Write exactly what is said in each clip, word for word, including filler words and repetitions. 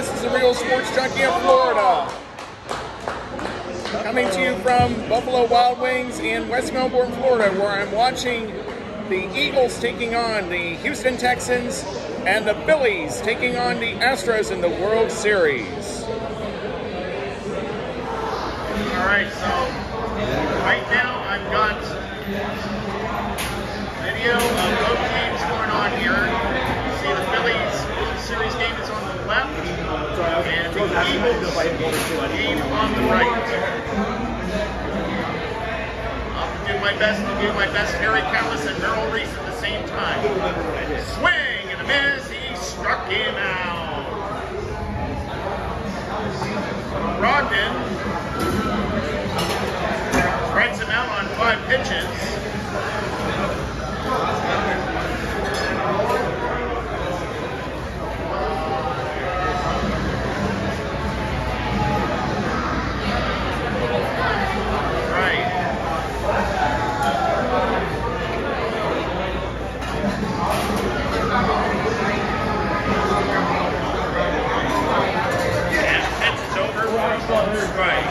This is the Real Sports Junkie of Florida. Coming to you from Buffalo Wild Wings in West Melbourne, Florida, where I'm watching the Eagles taking on the Houston Texans and the Phillies taking on the Astros in the World Series. All right, so right now I've got video of both games going on here. You see the Phillies World Series game is on the left, and the Eagles game on the right. I'll do my best to do my best Harry Callis and Merrill Reese at the same time. Swing and a miss, he struck him out. Brogdon strikes him out on five pitches. Right.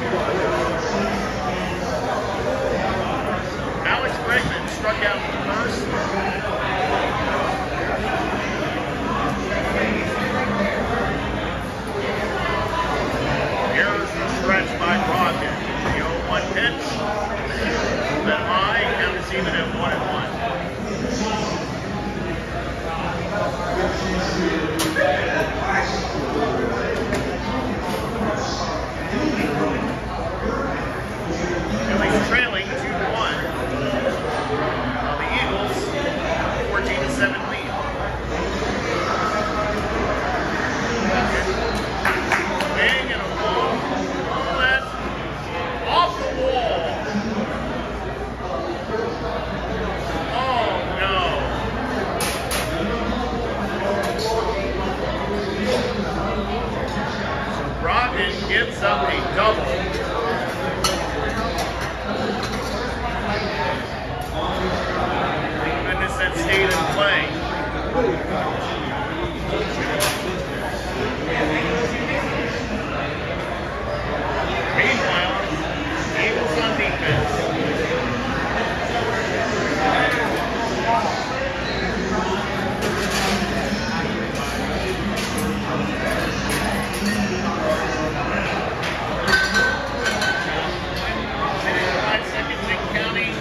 Alex Bregman struck out first. Errors were stretched by Brogdon. The oh one pitch. A little bit high. Count is even at one and one. Phillies trailing two to one. While the Eagles fourteen to seven lead. Bang and a ball. That's off the wall. Oh no. So Brogdon gives up a double. That stayed in play. Meanwhile, Eagles on defense. Five seconds in counting.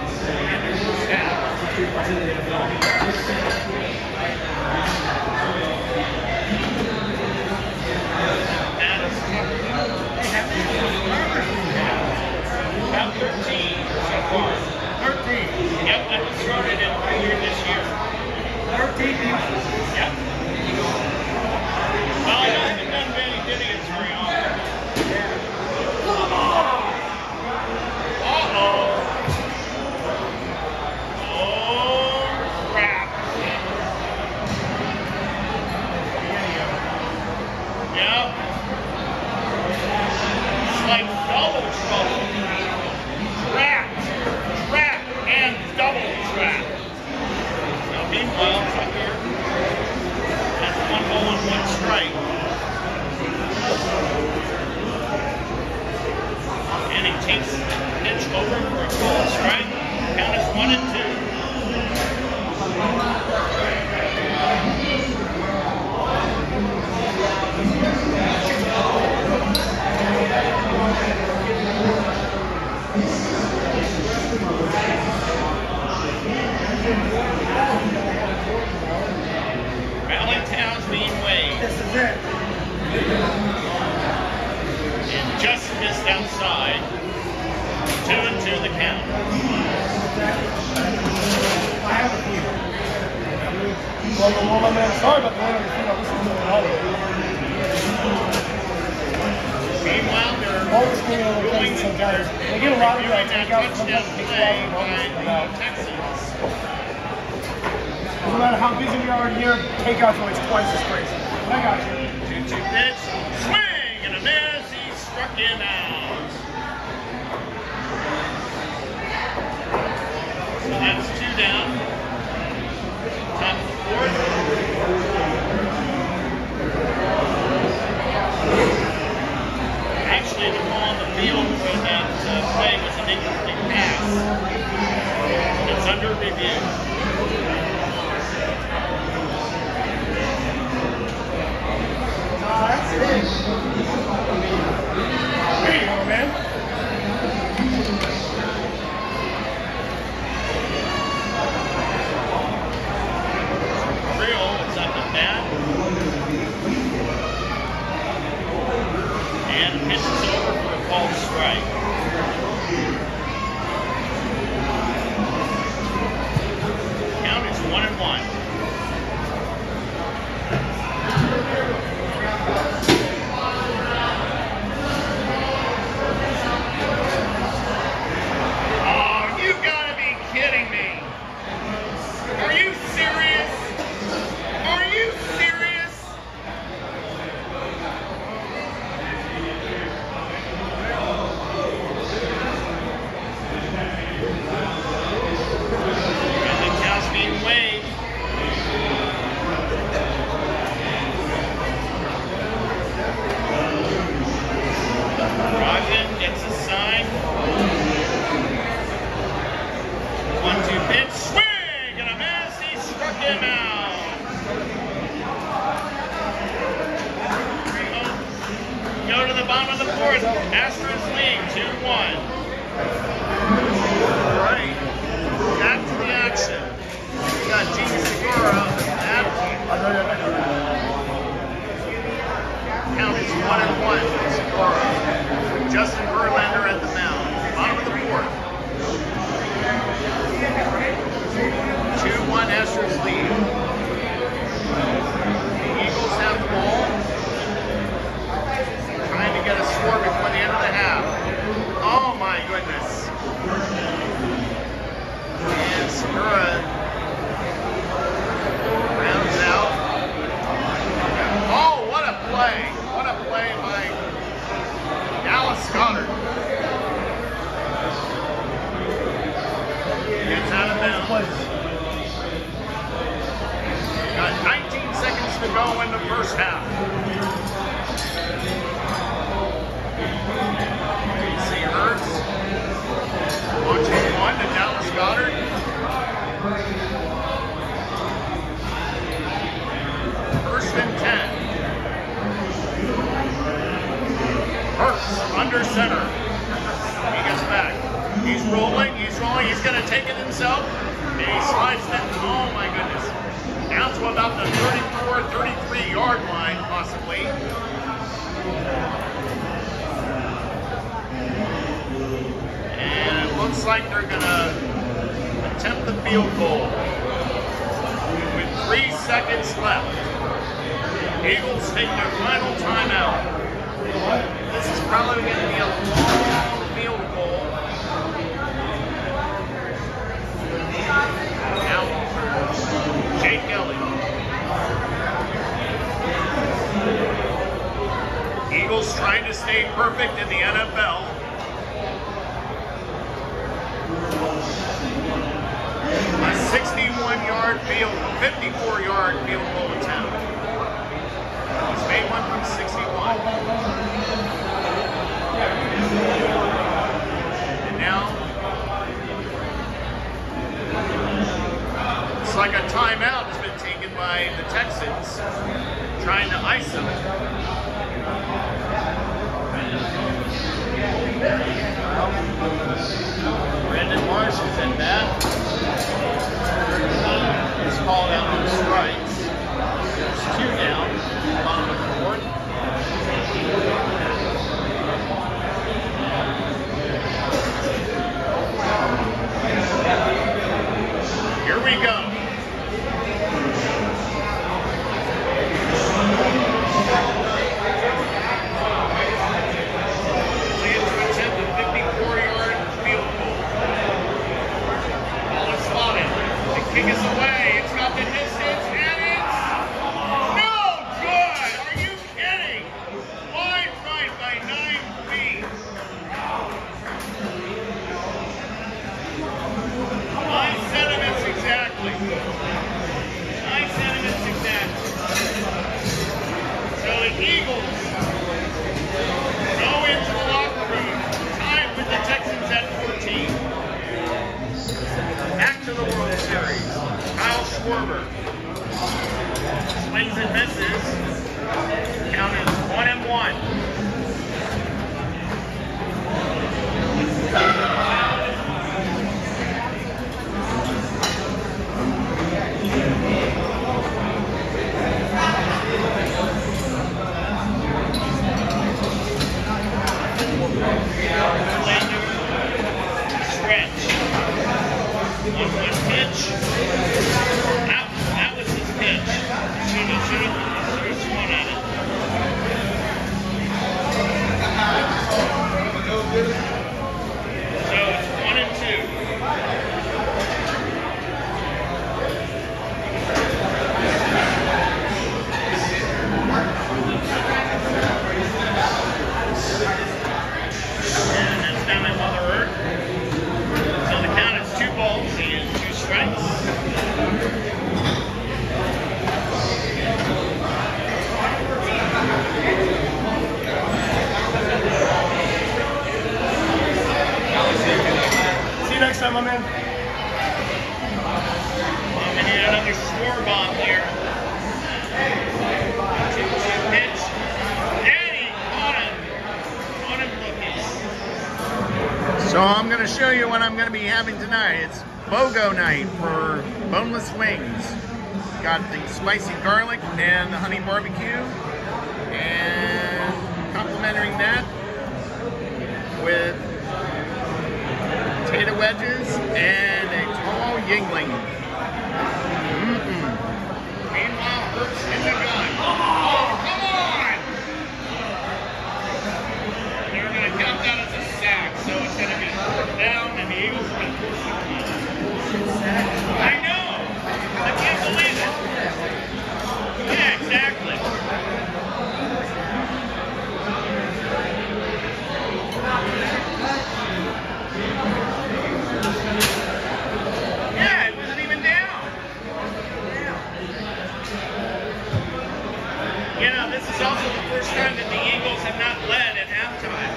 About thirteen so far. thirteen. Yep, that was started in earlier this year. thirteen people. Yep. Well, I haven't done many idiots very often. Uh-oh. Like double trouble. Trap, trap, and double trap. Now meanwhile, up here, that's one ball and one strike. And he takes the pitch over for a ball strike. Count is one and two. Town's being waved. This is it. And just missed outside. Two and two the count. I have a few. Well, well, well, man, sorry about the one on the field. This is really hard. Meanwhile, they're always going going to sometimes. They get a lot of that takeouts. touchdown play by the Texans. No matter how busy we are in here, takeout's always twice as crazy. I got you. two two pitch, swing and a miss. He struck him out. So that's two down. Top of the fourth. bottom of the fourth. Astros lead two one. All right. Back to the action. We got Gene Segura at count is one and one. Segura. Justin Verlander at the mound. Bottom of the fourth. two one Astros lead. The Eagles have the ball. Trying to get a score before the end of the half. Oh my goodness. And Segura rounds out. Oh, what a play. What a play by Dallas Goddard. Gets out of bounds. Got nineteen seconds to go in the first half. You see Hurts. Launching one to Dallas Goddard. First and ten. Hurts under center. He gets back. He's rolling, he's rolling, he's going to take it himself. And he slides that. Oh my goodness. Down to about the thirty-four, thirty-three yard line, possibly. And it looks like they're going to attempt the field goal with three seconds left. Eagles take their final timeout. This is probably going to be a long field goal. Now, Jake Elliott. Eagles trying to stay perfect in the N F L. A sixty-one yard field, fifty-four yard field goal attempt. He's made one from sixty-one. And now, it's like a timeout has been taken by the Texans, trying to ice them. Brandon Marsh is at bat. He's called out on strikes. There's two down, bottom of the fourth. Here we go. Plan to attempt a fifty-four yard field goal. Ball is slotted. The kick is away. It's got the distance, and it's no good. Are you kidding? Wide right by nine feet. My sentiments exactly. My sentiments exactly. So the Eagles go into the locker room, tied with the Texans at fourteen. Back to the World Series. Kyle Schwarber swings and misses. Count is one and one. Stretch. One one pitch. That, that was his pitch. Should have, should have So I'm going to show you what I'm going to be having tonight. It's BOGO night for boneless wings. Got the spicy garlic and the honey barbecue, and complementing that with potato wedges and a tall Yingling. Mm-mm. Meanwhile, Hurts in the gun. Oh, come on! And they're going to count that as a sack, so it's going to be fourth down, and the Eagles are going to push the key. I know! I can't believe it. Yeah, exactly. Yeah, it wasn't even down. You know, this is also the first time that the Eagles have not led at halftime.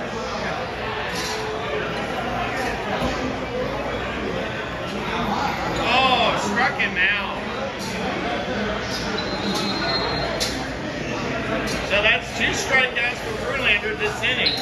Oh, struck him out. So that's two strikeouts for Verlander this inning.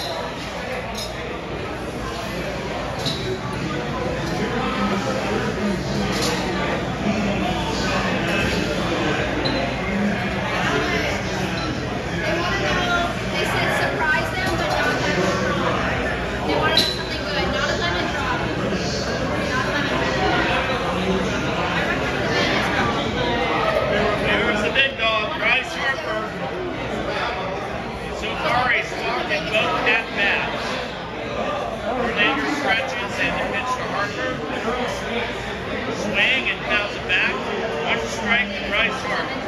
They said surprise them, but not lemon drop. They wanted something good, not a lemon drop. Not a lemon drop. There's the big dog, Bryce Harper. So far, he's walked in both at-bats. Verlander stretches and the pitch to Harper. Swing and fouls it back. One strike to Bryce Harper.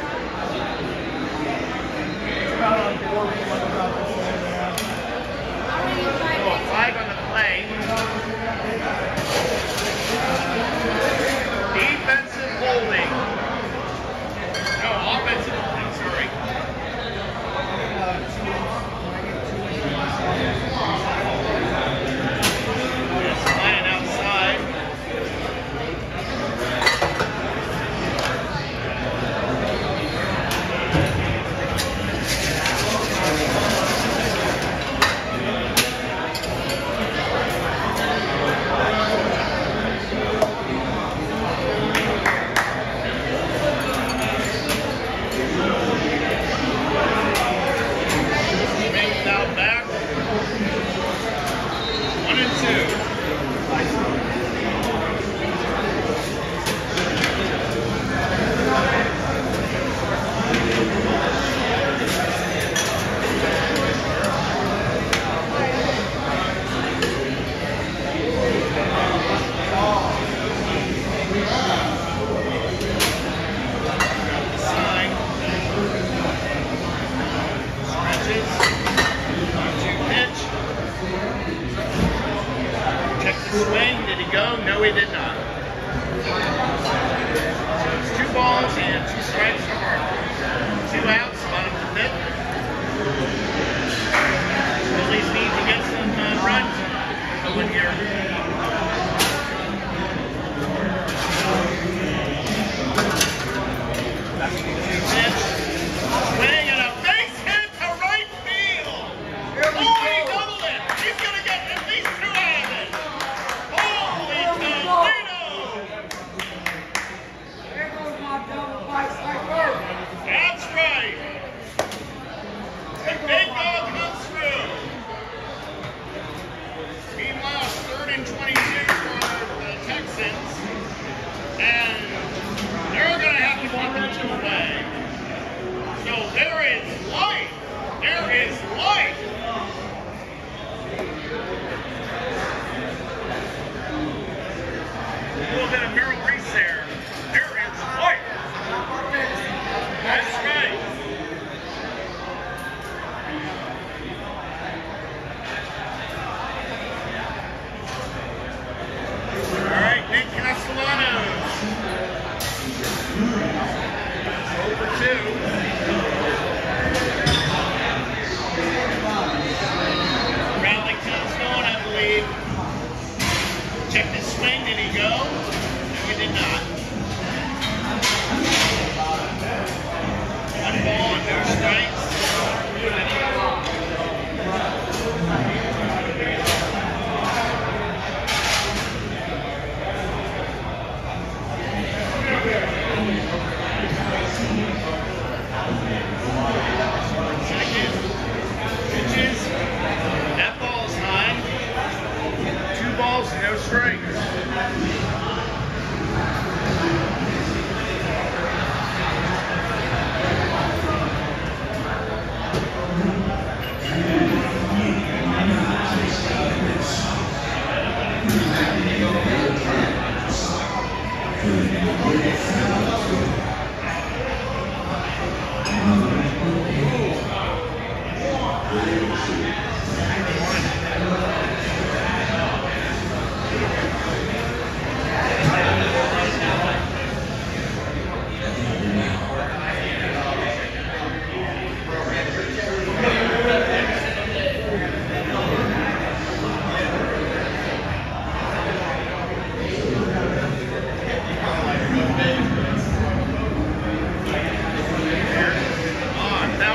Oh, a flag on the play. Defensive holding. No, offensive holding, sorry. It's flying outside. Swing foul back. One and two. Sign. Stretches. One two pitch. Check the swing. Did he go? No, he did not. So it's two balls and two strikes for Harper. Two outs, bottom of the fifth. Phillies need to get some uh, runs going here. Pitch. Swing and a base hit to right field. Oh, he doubled it. He's going to get at least two out of it. Holy Toledo!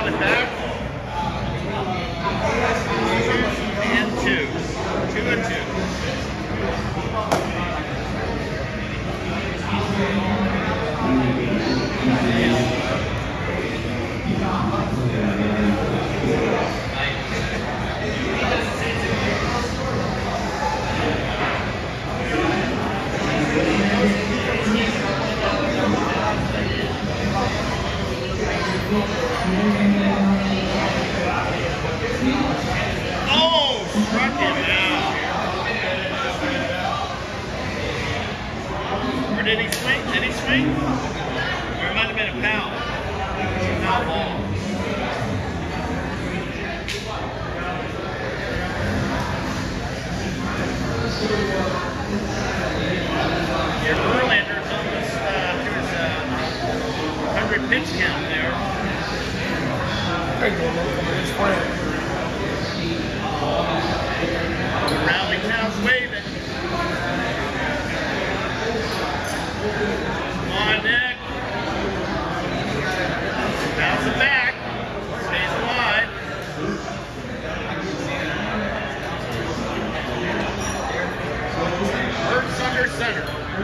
Got it back. And two. Two and two. Oh, struck him out. Or did he swing? Did he swing? Or it might have been a foul. Foul ball. Your Verlander's almost uh, to his uh, one hundred pitch count there. There you go, man. His friend. Rally town's waving. Come on, Nick. Bounce it back. Stays alive. Hurts under center.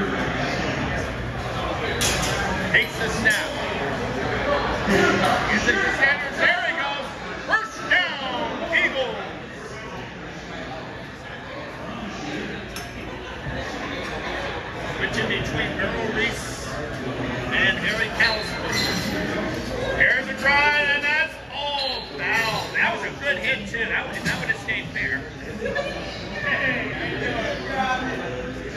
Takes the snap. Gives it to Sanders. There he goes. First down, Eagles. Switching between Merrill Reese and Harry Callister. Here's a drive, and that's all foul. That was a good hit, too. That would, that would have stayed fair. Hey, how you doing?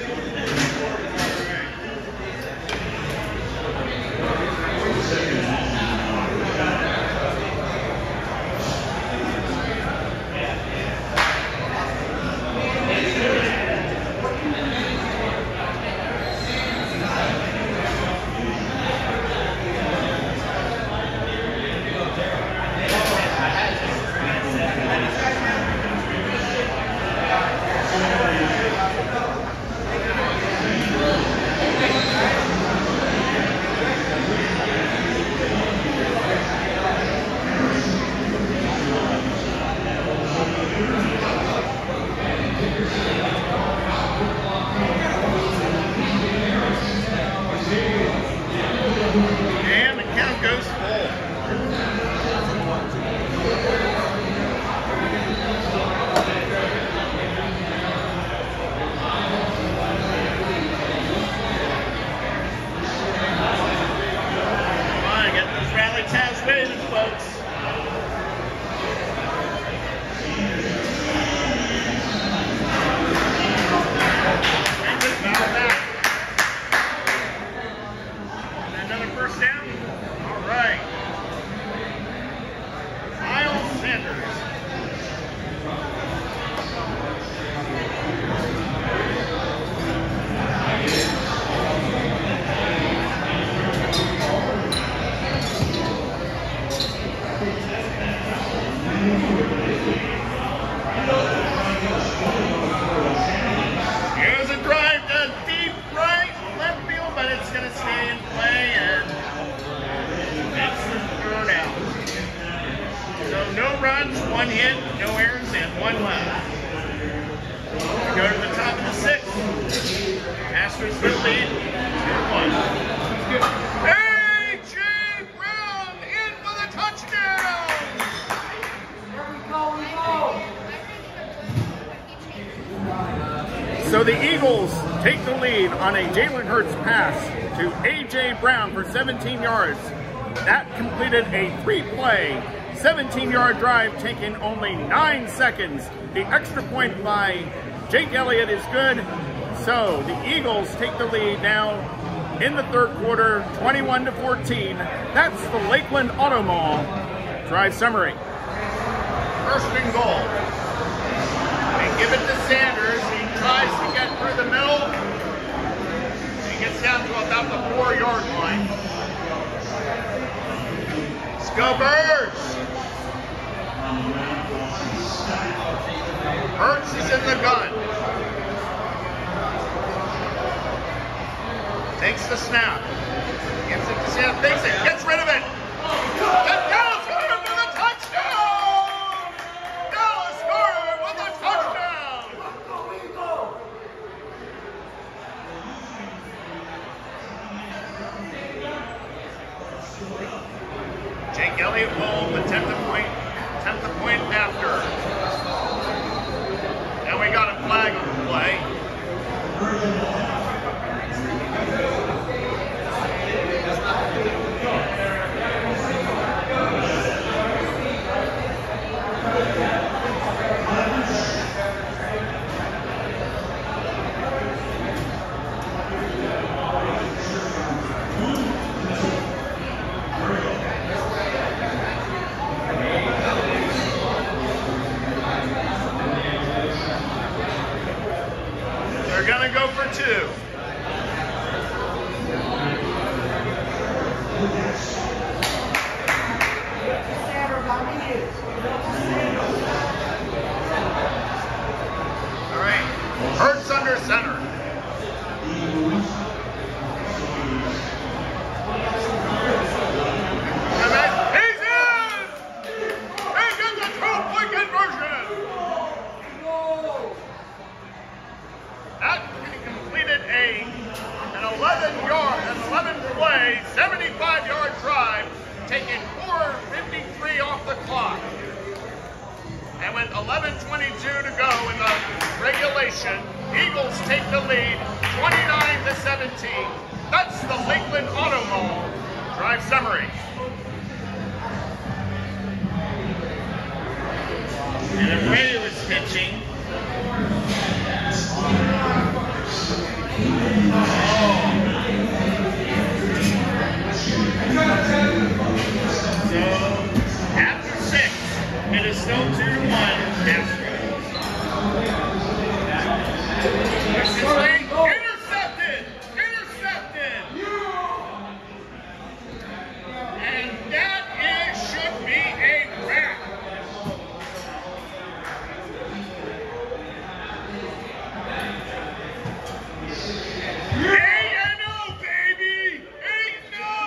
And the count goes full. Come on, get those rally tabs waiting, folks. And good foul back. Another first down. All right. Miles Sanders. Here's a drive to deep right left field, but it's going to stay in play, and it's the third out. So no runs, one hit, no errors, and one left. We go to the top of the sixth. Astros will lead two one. A J Brown in for the touchdown! So the Eagles take the lead on a Jalen Hurts pass to A J Brown for seventeen yards. That completed a three-play, seventeen-yard drive taking only nine seconds. The extra point by Jake Elliott is good. So the Eagles take the lead now in the third quarter, twenty-one to fourteen. That's the Lakeland Auto Mall drive summary. First and goal. They give it to Sanders. He tries to get through the middle. He gets down to about the four-yard line. Let's go, Birds! Hurts is in the gun. Takes the snap. Gives it to Sanders. Takes it. Gets rid of it. That goes for the tenth point, tenth point after. And we got a flag on the play. They're gonna go for two. All right, Hurts under center. And then he's in! He gets a two-point conversion! That completed a an eleven yard, an eleven play, seventy-five yard drive, taking four fifty-three off the clock. And with eleven twenty-two to go in the regulation, Eagles take the lead, twenty-nine to seventeen. That's the Lakeland Auto Mall drive summary. And if Ray was pitching. So, after six, it is still two to one Astros. Intercepted! Intercepted! And that is, should be a wrap. eight and oh, baby! eight and oh!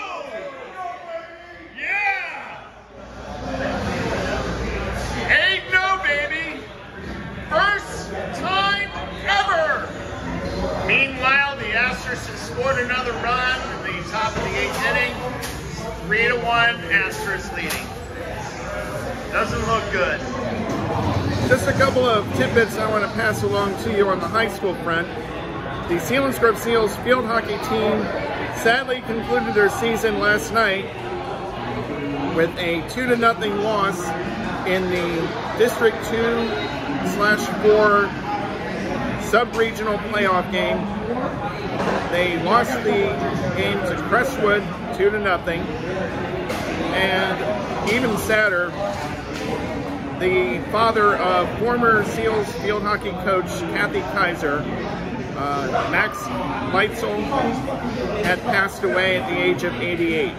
Yeah! eight and oh, baby! First time ever! Meanwhile, the Astros have scored another run in the top of the eighth inning. three to one, Astros leading. Doesn't look good. Just a couple of tidbits I want to pass along to you on the high school front. The Selinsgrove Seals field hockey team sadly concluded their season last night with a two to nothing loss in the District two slash four sub-regional playoff game. They lost the game to Crestwood two to nothing. And even sadder, the father of former Seals field hockey coach Kathy Kaiser, Uh, Max Leitzel, had passed away at the age of eighty-eight.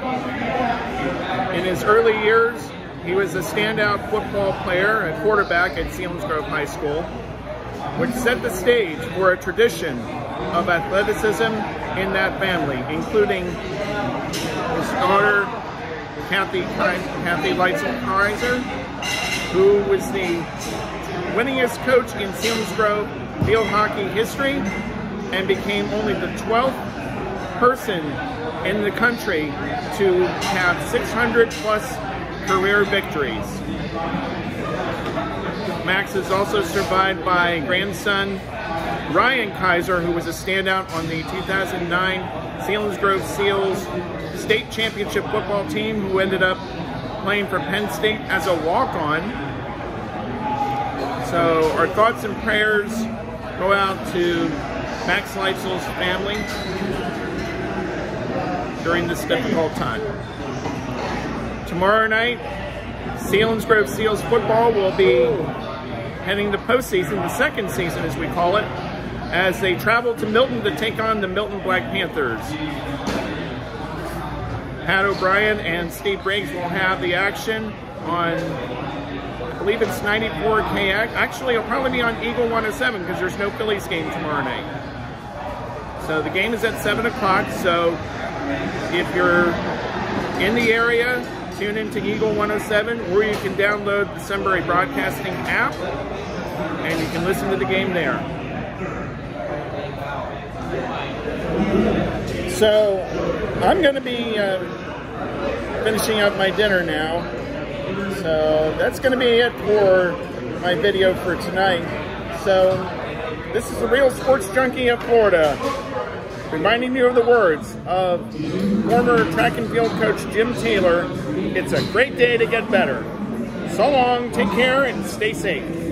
In his early years, he was a standout football player and quarterback at Selinsgrove High School, which set the stage for a tradition of athleticism in that family, including his daughter, Kathy, Kathy Leitzel Kaiser, who was the winningest coach in Selinsgrove field hockey history and became only the twelfth person in the country to have six hundred plus career victories. Max is also survived by grandson Ryan Kaiser, who was a standout on the two thousand nine Selinsgrove Seals state championship football team, who ended up playing for Penn State as a walk-on. So our thoughts and prayers go out to Max Leitzel's family during this difficult time. Tomorrow night, Selinsgrove Seals football will be heading to postseason, the second season as we call it, as they travel to Milton to take on the Milton Black Panthers. Pat O'Brien and Steve Briggs will have the action on, I believe it's ninety-four K X. Actually, it'll probably be on Eagle one oh seven because there's no Phillies game tomorrow night. So the game is at seven o'clock, so if you're in the area, tune into Eagle one oh seven, or you can download the Sunbury Broadcasting app, and you can listen to the game there. So I'm going to be uh, finishing up my dinner now. that's going to be it for my video for tonight. So, this is the Real Sports Junkie of Florida, reminding you of the words of former track and field coach Jim Taylor. It's a great day to get better. So long, take care, and stay safe.